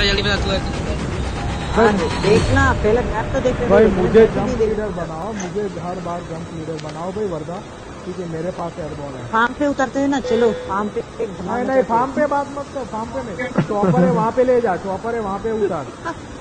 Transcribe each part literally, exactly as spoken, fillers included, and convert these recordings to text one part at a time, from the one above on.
रहा है, जल्दी बता तू है। देखना पहले मैप तो देख भाई, मुझे जंप लीडर बनाओ, मुझे हर बार जंप लीडर बनाओ भाई वर्दा, क्योंकि मेरे पास एयरबॉल है। फार्म पे उतरते हैं ना, चलो फार्म पे। नहीं नहीं, फार्म पे बात मत कर, फार्म पे नहीं, चॉपर है वहाँ पे ले जा, चॉपर है वहाँ पे उतार।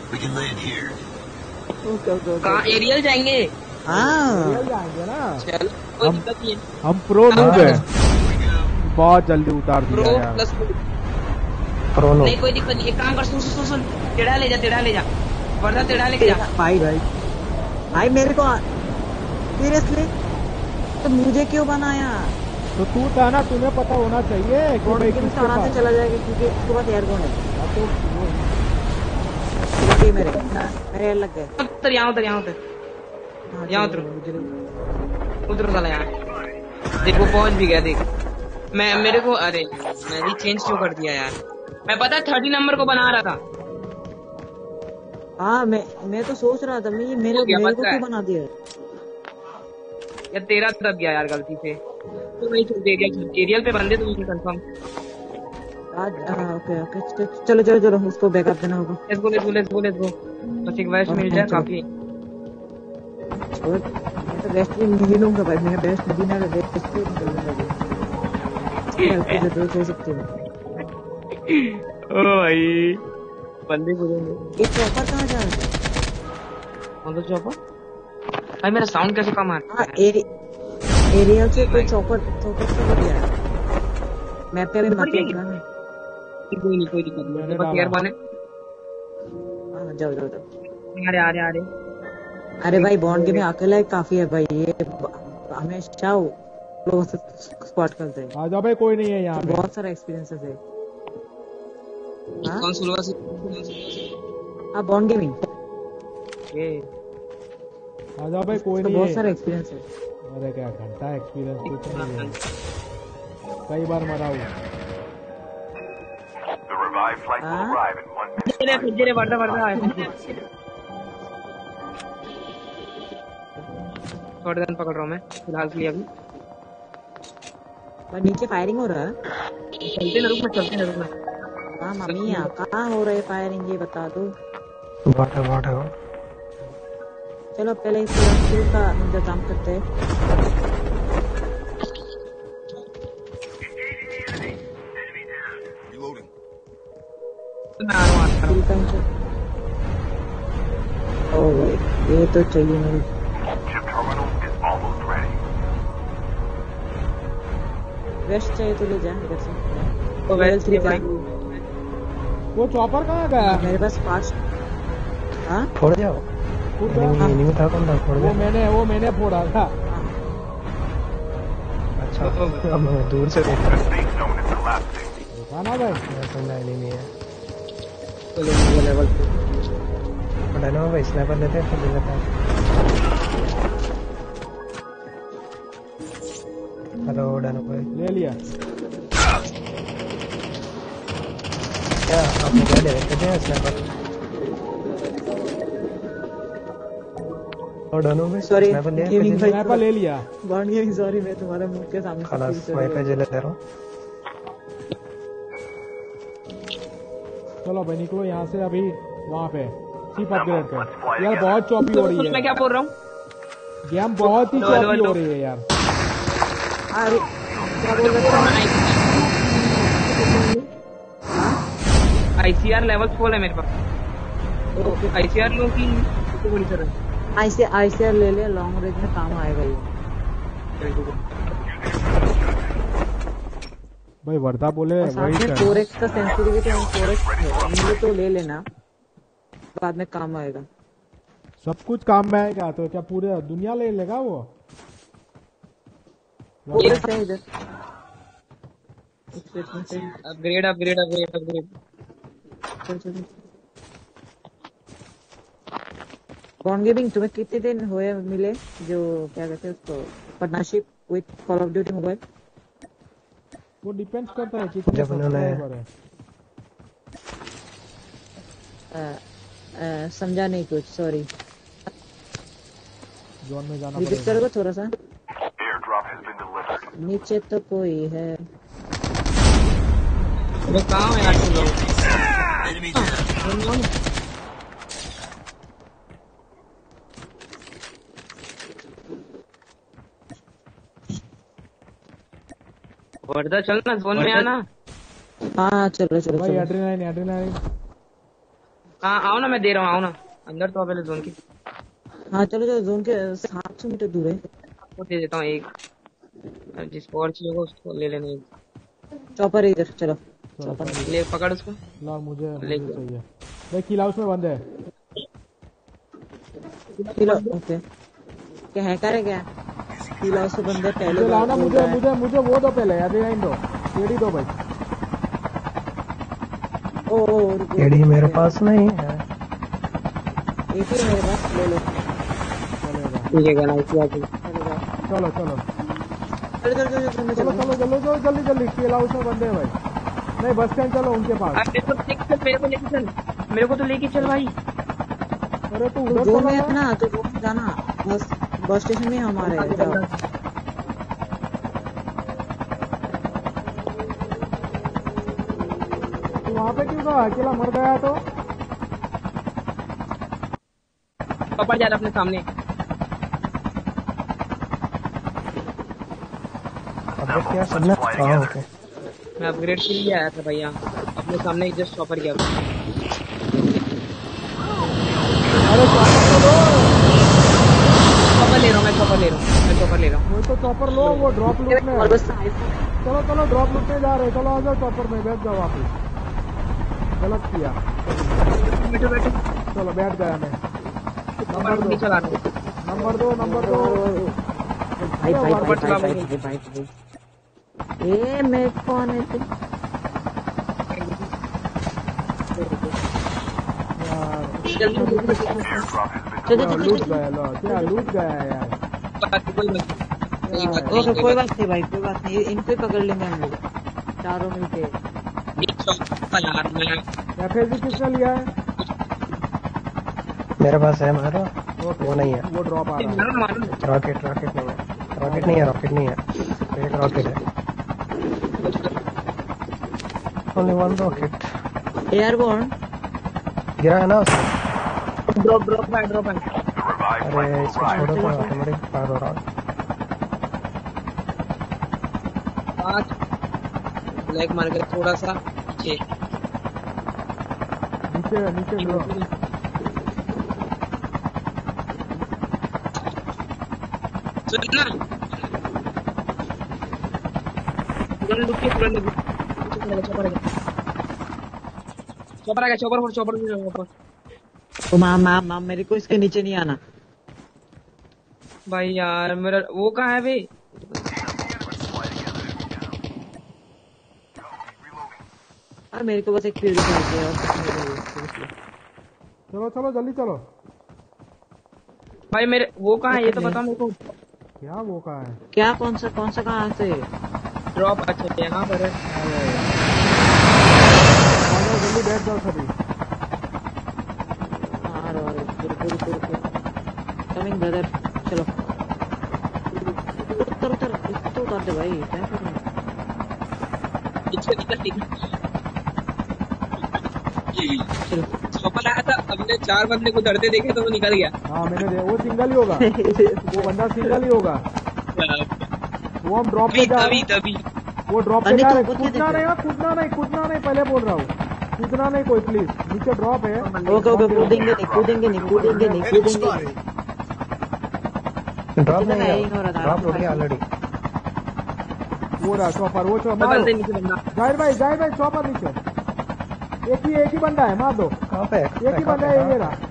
कहाँ एरियल जाएंगे? हाँ एरियल जाएंगे ना। चल कोई दिक्कत नहीं है, हम प्रो नूब है, बहुत जल्दी उतार प्रो दिया यार। प्लस प्रो नहीं कोई दिक्कत नहीं। एक काम कर, सुन सुन सुन, टेढ़ा ले जा, टेढ़ा ले जा वर्दा, टेढ़ा लेके जा। भाई भाई भाई मेरे को सीरियसली तो मुझे क्यों बनाया? तो तू था ना, तुम्हें पता होना चाहिए कि भाई किसके आराम से पास चला जाएगा, क्योंकि उसके पास एयरगन है। तो वो लगे मेरे मेरे लग गए। उतर यहाँ, उतर यहाँ, उतर यहाँ, उतर उतर साला यहाँ। देख वो पहुंच भी गया, देख मैं मेरे को, अरे मैं भी चेंज क्यों कर दिया यार? मैं पता थर्टी नंबर को बना रहा था। हाँ मैं मैं तो सोच रहा था, मैं ये मेरे मेरे को क्यों बना दिया यार? तेरा दब गया यार गलती से, तो वही छोड़ एरियल, एरियल पे बंदे तुम कंफर्म। आज ओके ओके चलो चलो चलो, उसको बैकअप देना होगा। Let's go let's go let's go let's go, बस एक वेस्ट मिल जाए काफी। और मैं तो वेस्ट भी नहीं लूंगा भाई, मैं बेस्ट नहीं ना वेस्ट भी नहीं लूंगा। हेल्प जरूर हो सकती है। ओ भाई बंदे को देंगे। ये चॉपर कहाँ जा रहा है? कौन सा चॉपर? भाई मेरा साउंड कैसे कम आता है? एरि, एरियल से कोई चॉपर चॉपर से गया है मैप पे। अभी मत देखना है, कोई नहीं कोई दिक्कत नहीं, बस एयर बने। हां जाओ जाओ जाओ। अरे अरे अरे अरे भाई बॉन्ड गेम में अकेला ही काफी है भाई, ये हमेशा लोग स्पॉट करते हैं। आ जाओ भाई, कोई नहीं है यहाँ पे। बहुत सारा एक्सपीरियंसेस है। कौन सुलवा से? हां बॉन्ड गेमिंग ये आ जाओ भाई, कोई तो नहीं बहुत है। सारा एक्सपीरियंस है। अरे क्या घंटा एक्सपीरियंस कुछ नहीं है, कई बार मरा हूँ। तेरे तेरे बढ़ता बढ़ता आया थोड़ा दिन पकड़ रहा हूँ मैं फिलहाल के लिए अभी। पर नीचे फायरिंग हो रहा है। चलते ना, रुक में चलते ना, रुक में। हाँ मम्मी कहाँ हो रही है फायरिंग, ये बता दो। बॉट है बॉट है। चलो पहले इस फ्यूल का इंतजाम करते हैं। ओह ये तो चाहिए नहीं। वेस्ट चाहिए तो ले जा इधर से। तो वेस्ट थ्री भाई, वो चॉपर कहाँ गया? मेरे पास पांच। हाँ फोड़ जाओ, एनिमी था कौन था? फोड़ वो मैंने वो मैंने फोड़ा था। अच्छा अब मैं दूर से देख रहा देखा ना भाई, हूँ एनिमी है। चलो वो लेवल डायनो भाई स्नाइपर लेते हैं, फिर लेते हैं। हेलो डायनो भाई, ले लिया क्या आपने क्या ले रखे थे स्नाइपर? और डायनो भाई सॉरी स्नाइपर ले गेमिंग भाई, स्नाइपर ले लिया। बॉन्ड गेमिंग सॉरी, मैं तुम्हारे मुंह के सामने खलास वाईफाई जले दे रहा हूँ। चलो भाई निकलो यहाँ से अभी, वहाँ पे चिप अपग्रेड कर। यार बहुत चॉपी हो रही है, मैं क्या बोल रहा हूँ, गेम बहुत ही चॉपी हो रही है यार। अरे क्या बोल रहे थे? आईसीआर लेवल फोर है मेरे पास। आईसीआर लो की बड़ी तरह आईसी आईसीआर ले ले, लॉन्ग रेंज में काम आएगा ये। भाई वर्दा बोले वही कर। फोर एक्स का सेंसिटिविटी हम फोर एक्स मिले तो ले लेना, बाद में काम आएगा। सब कुछ काम में आएगा तो क्या पूरे दुनिया ले लेगा वो? Upgrade upgrade upgrade upgrade. Bond gaming तुम्हें कितने दिन हुए मिले, जो क्या कहते हैं उसको, partnership with Call of Duty mobile? वो डिपेंड्स करता है कितने सब्सक्राइबर है। समझा नहीं कुछ, सॉरी। जोन में जाना रिपीट करोगे थोड़ा सा? नीचे तो कोई है। वो कहाँ है यार तुम लोग? वर्दा चल ना, जोन में आना। हाँ चलो चलो भाई चलो। Adrenaline adrenaline. हाँ आओ ना, मैं दे रहा हूँ, आओ ना अंदर तो पहले जोन की। हाँ चलो चलो, जोन के सात सौ मीटर दूर है। आपको दे देता हूँ एक, जिसको और चाहिए होगा उसको ले लेना एक। चॉपर है इधर, चलो चलो चॉपर चलो। ले पकड़ उसको। ला मुझे ले मुझे चाहिए भाई। किल हाउस में बंद है। Kilo okay. क्या हैकर है क्या? किल हाउस से बंदे पहले मुझे लाना, बोल मुझे रहा है। मुझे मुझे वो दो पहले एड्रेनालिन दो। एडी दो भाई। ओ ओ रुको, एडी मेरे पास नहीं है। एक ही मेरे पास, ले लो। चलेगा। ठीक है गाना इसी आके। चलो चलो चलो चलो चलो चलो चलो चलो चलो चलो जल्दी जल्दी। किल हाउस में बंदे हैं भाई। नहीं बस स्टैंड चलो उनके पास। मेरे को लेके चल, मेरे को लेके चल, मेरे को तो लेके चल भाई। अरे तू तो उधर जोन चला में गया। है ना, तो जोन में जाना। बस बस स्टेशन में हमारे है, जाओ। तू वहाँ पे क्यों था? अकेला मर गया तो। पापा जा रहा अपने सामने। अपडेट किया सबने? हाँ ओके। मैं अपग्रेड के लिए आया था भैया, अपने सामने एक जस्ट चॉपर किया। अरे चॉपर तो लो। चॉपर ले रहा हूँ मैं, चॉपर ले रहा हूँ मैं, चॉपर ले रहा हूँ। वो तो चॉपर लो, वो ड्रॉप लूटने और है। बस आईफोन। चलो चलो ड्रॉप लूटने जा रहे। चलो आ जाओ चॉपर में, बैठ जाओ वापस। गलत किया। बैठो बैठो। चलो बैठ गया मैं। नंबर दो चला रहा हूँ। नंबर दो नंबर दो। भाई भाई भाई ऊपर चला भाई भाई। भाई भाई भाई। ए मैं कौन है तू? यार जल्दी जल्दी चलो क्या चलो लूट चलो। गया लो, क्या लूट गया है यार। कोई मत। कोई बात नहीं, ओके कोई कोई बात बात नहीं भाई, कोई बात नहीं, इनको ही पकड़ लेंगे हम लोग चारों मिलके। नहीं। चॉपर यार मैं एफएसजी किसने लिया है? मेरे पास है मारो। ओके, वो नहीं है। वो ड्रॉप आ रहा है। मारो मारो। रॉकेट रॉकेट नहीं है। रॉकेट नहीं है, रॉकेट नहीं है। एक रॉकेट है। Only one rocket. एयरबोर्न। गिरा है ना उसको? ड्रॉप ड्रॉप है, ड्रॉप है। अरे इसको छोड़ो तो ऑटोमेटिक फायर हो रहा है। पाँच ब्लैक मार के थोड़ा सा पीछे। नीचे नीचे ड्रॉप। सुन ना, तुरंत रुक के तुरंत रुक। चॉपर आ गया, चॉपर आ गया, चॉपर पर चॉपर पर। ओ माम माम माम, मेरे को इसके नीचे नहीं आना भाई यार मेरा वो कहाँ है भाई? यार, मेरे को बस एक प्यूरिफायर चाहिए और कुछ नहीं चाहिए। चलो चलो जल्दी चलो। भाई मेरे वो कहाँ है ये तो बताओ मेरे को। क्या वो कहाँ है? क्या कौन सा कौन सा कहाँ से? ड्रॉप अच्छा यहाँ पर है। आ जाओ जल्दी बैठ जाओ सभी। हाँ रो रो रुको रुको रुको। कमिंग ब्रदर, चलो उतर उतर इसको तो उतार दे भाई, क्या कर रहे हैं? पीछे निकल निकल। चलो चॉपर आया था, हमने चार बंदे को डरते देखे तो वो निकल गया। हाँ मैंने दे, वो सिंगल ही होगा। वो बंदा सिंगल ही होगा। वो हम ड्रॉप पे जा रहे तभी हैं। तभी वो ड्रॉप पे अन्य जा तो रहे हैं। ऊपर कूदना देखो। नहीं है, कूदना नहीं, कूदना नहीं, पहले बोल रहा हूँ। कूदना नहीं कोई प्लीज। नीचे ड्रॉप है। ओके ओके, कूदेंगे नहीं कूदेंगे नहीं कूदेंगे नहीं कूदेंगे नहीं। ड्रॉप कितना नहीं है है, इन हो रहा था? ड्रॉप हो गया ऑलरेडी। वो रहा चौपर, वो चौपर बदल दे मारो। नीचे बंदा। जाहिर भाई जाहिर भाई चौपर नीचे। एक ही एक ही बंदा है, मार दो। कहाँ पे? एक ही बंदा है, ये रहा।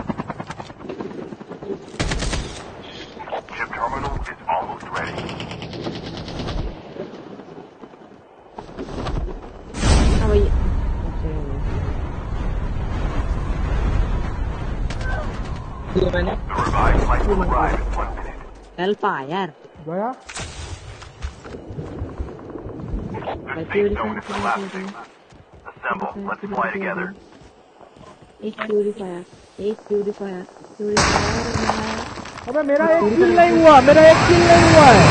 Chip terminal is almost ready. हाँ भाई ये मैंने The revived flight will arrive in one minute. Help आ यार। गया। The safe zone is collapsing. Assemble. Let's fly together. एक प्यूरिफायर, एक प्यूरिफायर प्यूरिफायर। अबे मेरा एक किल नहीं हुआ, मेरा एक किल नहीं हुआ है।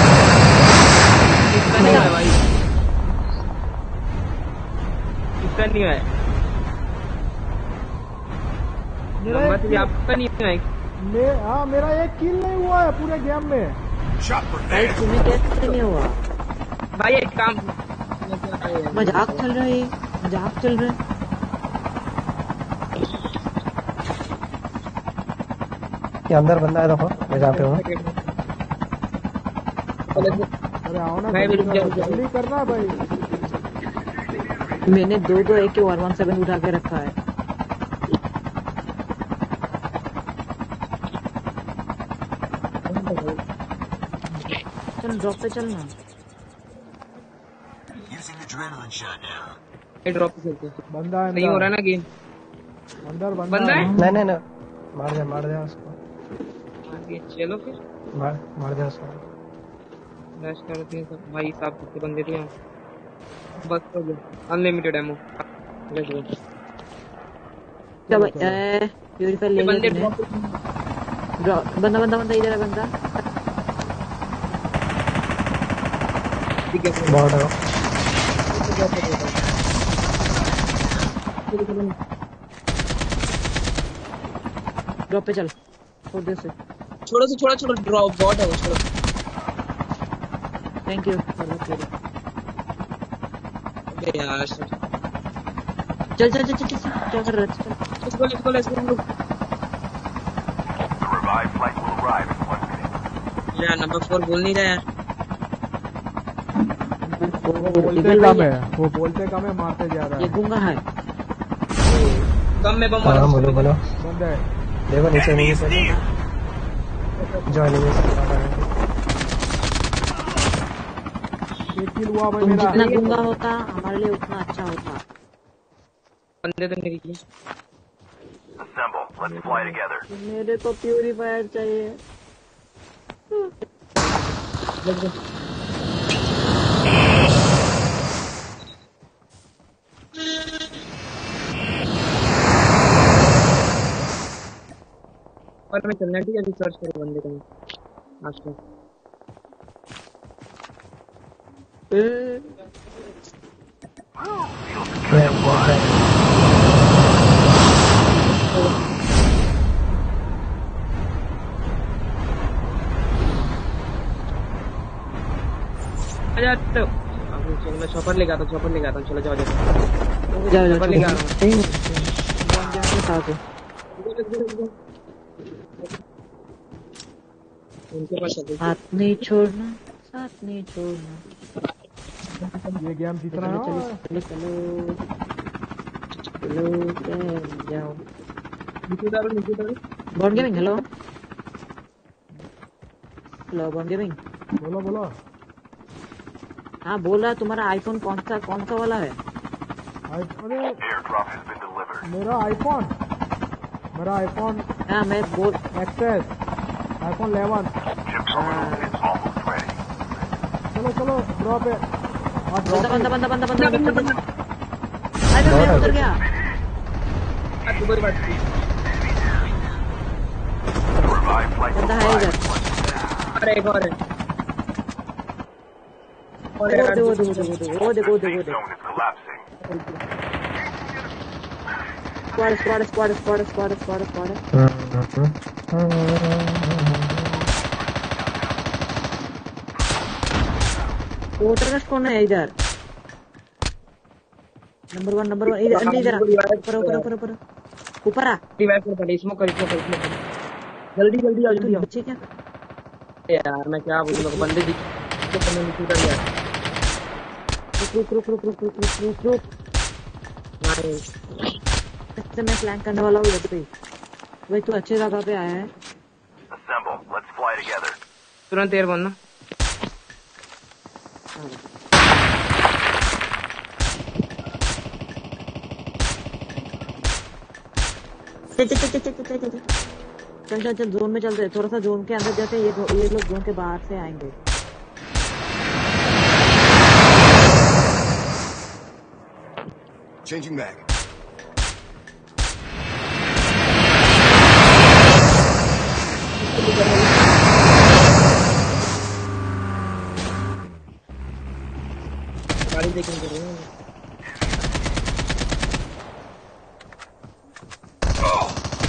किसका नहीं है भाई? किसका नहीं है? मेरा लंबा एक तो kill- आपका नहीं है। मे, हाँ मेरा एक किल नहीं हुआ है पूरे गेम में। भाई तुम्हें कैसे नहीं हुआ? भाई एक काम मजाक चल रहा है, मजाक चल रहा है। ये अंदर बंदा है, देखो मैं जहाँ पे हूँ। अरे आओ ना, मैं भी रुक जाऊँ। जल्दी करना भाई। मैंने दो दो ए के वन वन सेवन उठा के रखा है। चल ड्रॉप पे चलना। ड्रॉप पे चलते हैं। बंदा है नहीं हो रहा अंदर, ना गेम। अंदर बंदा बंदा है? नहीं नहीं नहीं, मार दिया मार दिया उसको, आगे चलो फिर मार मार दिया उसको। रश करते हैं सब। भाई साहब कितने बंदे थे यहाँ। बस हो गया, अनलिमिटेड एमो। Let's go. क्या भाई प्यूरीफायर ले बंदे लिया drop तूने? पे- ड्रॉप बंदा बंदा बंदा इधर है बंदा। ठीक है बहुत है। ड्रॉप पे चल, छोड़ दे उसे। छोड़ो से छोड़ो छोड़ो ड्रॉप बॉट है वो, छोड़ो। Thank you. अबे यार चल चल चल चल चल क्या कर रहा है? चल let's go let's go let's go. The revived flight will arrive in one minute. यार नंबर फोर बोल नहीं रहा यार। वो बोलते कम है, वो बोलते कम है, मारते ज्यादा ये है। गूंगा है। कम में बम हाँ मारो। बोलो बोलो, बंदा है, देखो नीचे नीचे जो एनिमी एक किल हुआ भाई तुम मेरा। जितना गूंगा होता हमारे लिए उतना अच्छा होता। बंदे तो मेरी की। Assemble. Let's fly together. मेरे को प्यूरीफायर चाहिए। Let's go. और मैं चलना ठीक है, अभी सर्च करो बंदे को आज तक। आजा तो अब चलो मैं चॉपर लेके आता हूँ, चॉपर लेके आता हूँ। चलो जाओ जाओ जाओ जाओ चॉपर लेके आ रहा हूँ। साथ है। उनके पास चलते हैं। साथ नहीं छोड़ना, साथ नहीं छोड़ना। ये गेम जीतना है। चलो चलो चलो चलो जाओ। नीचे डालो नीचे डालो। Bond gaming, hello hello Bond gaming. बोलो बोलो। हाँ बोल रहा, तुम्हारा आईफोन कौन सा कौन सा वाला है? आई- अरे Airdrop has been delivered. मेरा आईफोन, मेरा आईफोन हाँ मैं बोल access, iPhone eleven. Chip terminal is almost ready. चलो चलो ड्रॉप है। हाँ बंदा ड्रॉप बंदा बंदा बंदा बंदा बंदा बंदा बंदा अरे मैं उधर गया। आज दोबारा बात की। The revived flight will बंदा है arrive. इधर। अरे एक और है। और वो यार देखो देखो देखो देखो वो देखो The देखो safe देखो। zone is collapsing. Squad squad squad squad squad squad squad. वोटर कौन है इधर? नंबर वन नंबर वन इधर अंदर इधर ऊपर ऊपर ऊपर ऊपर ऊपर आ। रिवाइव कर पहले स्मोक कर स्मोक कर स्मोक कर। जल्दी जल्दी आओ तू जल्दी आओ। नीचे क्या? यार मैं क्या बोलूं, मेरे को बंदे दिख तो बंदे नीचे उतर गया। रुक रुक रुक रुक रुक रुक रुक रुक। नाइस। इससे मैं फ्लैंक करने वाला हूँ इधर पे। भाई तू अच्छे जगह पे आया है। Assemble. Let's fly together. तुरंत एयर बनना। चल चल चल चल चल चल चल चल चल चल जोन में चलते हैं। थोड़ा सा जोन के अंदर जाते हैं। ये ये लोग जोन के बाहर से आएंगे। Changing mag. गाड़ी देखेंगे।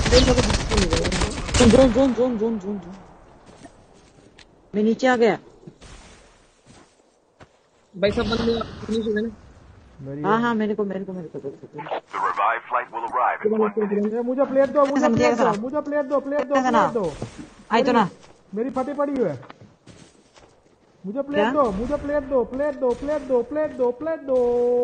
Zone zone zone zone zone zone मैं नीचे आ गया। भाई सब बंदे फिनिश हो गए ना। मेरी हाँ हाँ मेरे को मेरे को मेरे को मेरे को। The revived flight will arrive in one minute. ए, मुझे प्लेट दो मुझे समझिए प्लेट दो सर। मुझे प्लेट दो प्लेट दो कैसा ना? प्लेट दो आई तो ना मेरी फटी पड़ी है। मुझे क्या? प्लेट दो मुझे प्लेट दो प्लेट दो प्लेट दो प्लेट दो प्लेट दो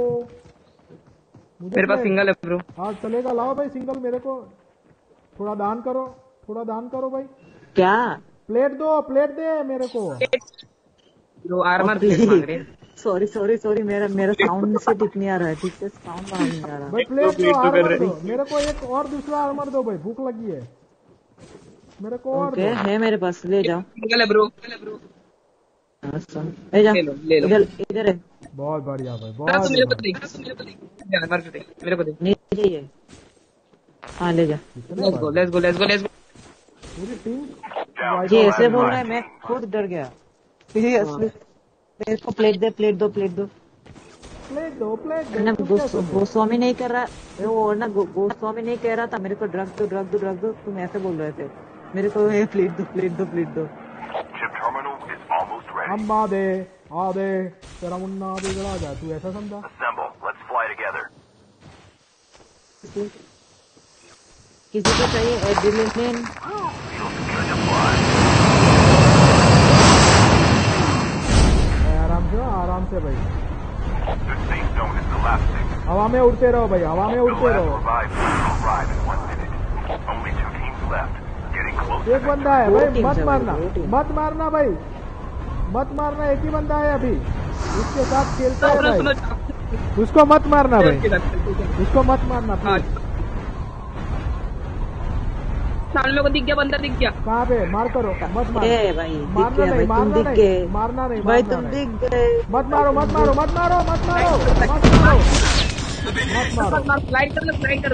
मुझे मेरे पास प्लेट- सिंगल है ब्रो। हाँ चलेगा, लाओ भाई सिंगल मेरे को। थोड़ा दान करो थोड़ा दान करो भाई। क्या प्लेट दो प्लेट दे मेरे को। ब्रो आर्मर प्लेट मांग रहे हैं। सॉरी सॉरी सॉरी मेरा मेरा साउंड से ठीक नहीं आ रहा है, ठीक से साउंड बाहर नहीं आ रहा। भाई प्लेट प्लेट दो तो कर आर्मर रहे दो मेरे को, एक और दूसरा आर्मर दो भाई, भूख लगी है मेरे को और ओके दो। है मेरे पास, ले जाओ। सिंगल है ब्रो। हाँ, सुन, ले जाओ। ले लो ले लो। इधर इधर है, बहुत बढ़िया भाई मेरे बहुत को मेरे को बढ़िया। दे मेरे को दे आर्मर दे मेरे को दे। नहीं चाहिए। हाँ ले जा। कितने लेट्स गो बार? Let's go let's go let's go. पूरी टीम Down ये to the ऐसे last बोल five रहा है, मैं teams. खुद डर गया। सीरियसली मेरे को प्लेट दे प्लेट दो प्लेट दो। प्लेट दो प्लेट दो ना तुम गोस- कैसे दो? गोस्वामी नहीं कर रहा वो ना गो- गोस्वामी नहीं कह रहा था मेरे को ड्रग दो ड्रग दो ड्रग दो, तुम ऐसे बोल रहे थे मेरे को ये प्लेट दो प्लेट दो प्लेट दो। Chip terminal is almost ready. Amba दे आ दे तेरा मुन्ना बिगड़ा जाए, तू ऐसा समझा? Assemble. Let's fly together. किसी को चाहिए एड्रेनलिन? Good to fly. भाई आराम से आराम से भाई, The safe zone is collapsing. हवा में उड़ते रहो भाई, हवा में The उड़ते last रहो। revived flight will arrive in one minute. Only two teams left. Getting close. एक बंदा है दो भाई, teams मत है भाई, मारना दो teams। मत मारना भाई, मत मारना, एक ही बंदा है अभी, उसके साथ खेलते हैं सुनो सुनो भाई, उसको मत मारना भाई, उसको मत मारना हाँ please। सामने मेरे को दिख गया, बंदा दिख गया। कहाँ पे मार करो, मत मार, ए भाई दिख मारना गया नहीं भाई, तुम मारना दिख नहीं गए मारना नहीं भाई, मारना तुम नहीं। दिख गए। मत मारो मत मारो मत मारो मत मारो मत मारो मत मारो। फ्लाइट कर फ्लाइट कर